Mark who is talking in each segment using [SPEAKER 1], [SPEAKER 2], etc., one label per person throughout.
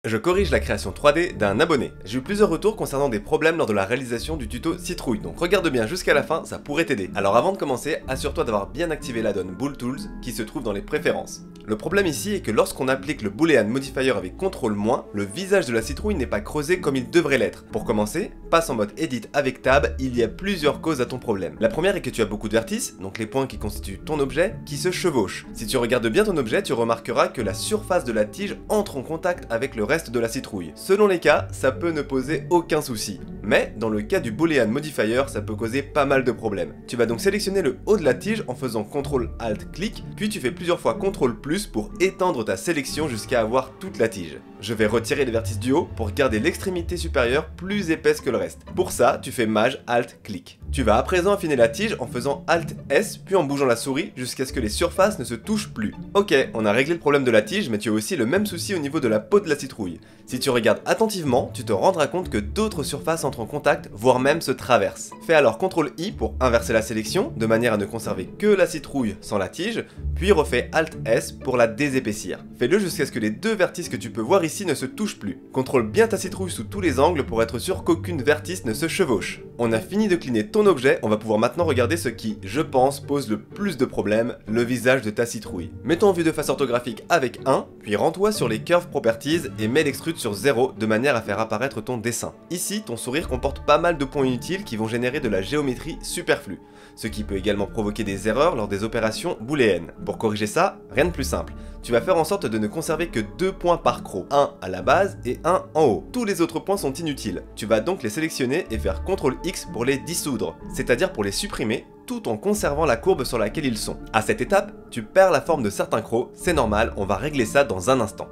[SPEAKER 1] Je corrige la création 3D d'un abonné. J'ai eu plusieurs retours concernant des problèmes lors de la réalisation du tuto citrouille, donc regarde bien jusqu'à la fin, ça pourrait t'aider. Alors avant de commencer, assure-toi d'avoir bien activé l'add-on Bool Tools qui se trouve dans les préférences. Le problème ici est que lorsqu'on applique le Boolean Modifier avec CTRL-, le visage de la citrouille n'est pas creusé comme il devrait l'être. Pour commencer, passe en mode Edit avec Tab, il y a plusieurs causes à ton problème. La première est que tu as beaucoup de vertices, donc les points qui constituent ton objet, qui se chevauchent. Si tu regardes bien ton objet, tu remarqueras que la surface de la tige entre en contact avec le reste de la citrouille. Selon les cas, ça peut ne poser aucun souci. Mais dans le cas du Boolean Modifier, ça peut causer pas mal de problèmes. Tu vas donc sélectionner le haut de la tige en faisant CTRL-ALT-clic, puis tu fais plusieurs fois CTRL+ pour étendre ta sélection jusqu'à avoir toute la tige. Je vais retirer les vertices du haut pour garder l'extrémité supérieure plus épaisse que le reste. Pour ça, tu fais Maj-Alt-Clic. Tu vas à présent affiner la tige en faisant Alt-S puis en bougeant la souris jusqu'à ce que les surfaces ne se touchent plus. Ok, on a réglé le problème de la tige, mais tu as aussi le même souci au niveau de la peau de la citrouille. Si tu regardes attentivement, tu te rendras compte que d'autres surfaces entrent en contact, voire même se traversent. Fais alors CTRL-I pour inverser la sélection, de manière à ne conserver que la citrouille sans la tige, puis refais Alt-S pour la désépaissir. Fais-le jusqu'à ce que les deux vertices que tu peux voir ici ne se touchent plus. Contrôle bien ta citrouille sous tous les angles pour être sûr qu'aucune vertice ne se chevauche. On a fini de cleaner ton objet, on va pouvoir maintenant regarder ce qui, je pense, pose le plus de problèmes, le visage de ta citrouille. Mets-toi en vue de face orthographique avec 1, puis rends-toi sur les Curve Properties et mets l'extrude sur 0 de manière à faire apparaître ton dessin. Ici, ton sourire comporte pas mal de points inutiles qui vont générer de la géométrie superflue, ce qui peut également provoquer des erreurs lors des opérations booléennes. Pour corriger ça, rien de plus simple. Tu vas faire en sorte de ne conserver que 2 points par croc, un à la base et un en haut. Tous les autres points sont inutiles. Tu vas donc les sélectionner et faire CTRL-X pour les dissoudre, c'est-à-dire pour les supprimer, tout en conservant la courbe sur laquelle ils sont. À cette étape, tu perds la forme de certains crocs, c'est normal, on va régler ça dans un instant.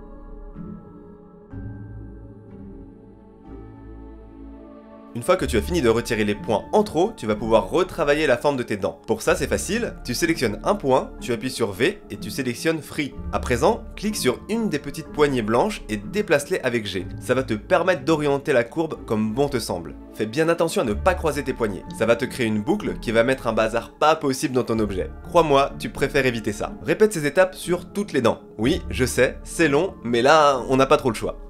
[SPEAKER 1] Une fois que tu as fini de retirer les points en trop, tu vas pouvoir retravailler la forme de tes dents. Pour ça, c'est facile, tu sélectionnes un point, tu appuies sur V et tu sélectionnes Free. À présent, clique sur une des petites poignées blanches et déplace-les avec G. Ça va te permettre d'orienter la courbe comme bon te semble. Fais bien attention à ne pas croiser tes poignets. Ça va te créer une boucle qui va mettre un bazar pas possible dans ton objet. Crois-moi, tu préfères éviter ça. Répète ces étapes sur toutes les dents. Oui, je sais, c'est long, mais là, on n'a pas trop le choix.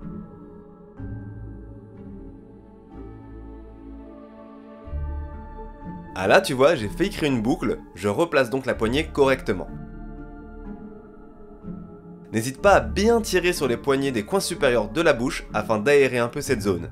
[SPEAKER 1] Ah là, tu vois, j'ai fait créer une boucle, je replace donc la poignée correctement. N'hésite pas à bien tirer sur les poignets des coins supérieurs de la bouche afin d'aérer un peu cette zone.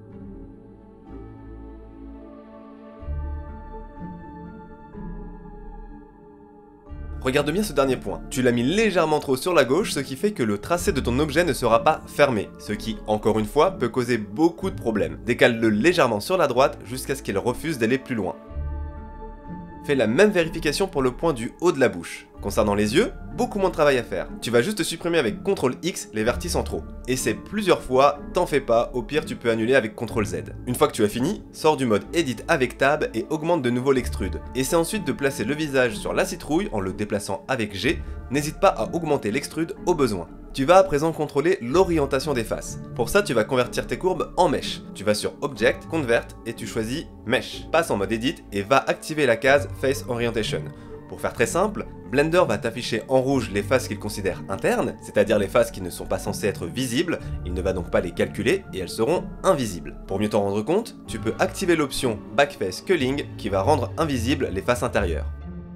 [SPEAKER 1] Regarde bien ce dernier point. Tu l'as mis légèrement trop sur la gauche, ce qui fait que le tracé de ton objet ne sera pas fermé, ce qui, encore une fois, peut causer beaucoup de problèmes. Décale-le légèrement sur la droite jusqu'à ce qu'il refuse d'aller plus loin. Fais la même vérification pour le point du haut de la bouche. Concernant les yeux, beaucoup moins de travail à faire. Tu vas juste supprimer avec CTRL-X les vertices en trop. Essaie plusieurs fois, t'en fais pas, au pire tu peux annuler avec CTRL-Z. Une fois que tu as fini, sors du mode Edit avec Tab et augmente de nouveau l'extrude. Essaie ensuite de placer le visage sur la citrouille en le déplaçant avec G. N'hésite pas à augmenter l'extrude au besoin. Tu vas à présent contrôler l'orientation des faces. Pour ça, tu vas convertir tes courbes en Mesh. Tu vas sur Object, Convert et tu choisis Mesh. Passe en mode Edit et va activer la case Face Orientation. Pour faire très simple, Blender va t'afficher en rouge les faces qu'il considère internes, c'est-à-dire les faces qui ne sont pas censées être visibles, il ne va donc pas les calculer et elles seront invisibles. Pour mieux t'en rendre compte, tu peux activer l'option Backface Culling qui va rendre invisibles les faces intérieures.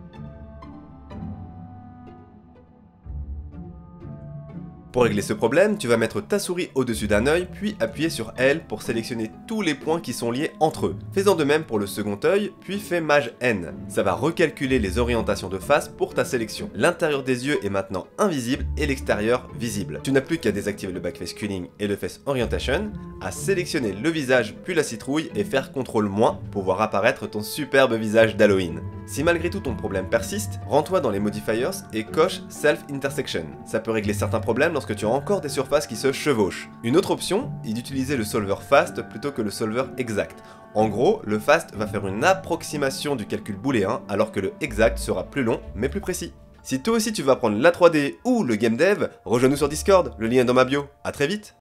[SPEAKER 1] Pour régler ce problème, tu vas mettre ta souris au-dessus d'un œil, puis appuyer sur L pour sélectionner tous les points qui sont liés entre eux. Fais-en de même pour le second œil, puis fais Maj N. Ça va recalculer les orientations de face pour ta sélection. L'intérieur des yeux est maintenant invisible et l'extérieur visible. Tu n'as plus qu'à désactiver le Backface Culling et le Face Orientation, à sélectionner le visage puis la citrouille et faire CTRL- pour voir apparaître ton superbe visage d'Halloween. Si malgré tout ton problème persiste, rends-toi dans les modifiers et coche Self Intersection. Ça peut régler certains problèmes lorsque tu as encore des surfaces qui se chevauchent. Une autre option est d'utiliser le solver fast plutôt que le solver exact. En gros, le fast va faire une approximation du calcul booléen alors que le exact sera plus long mais plus précis. Si toi aussi tu veux apprendre la 3D ou le game dev, rejoins-nous sur Discord, le lien est dans ma bio. À très vite.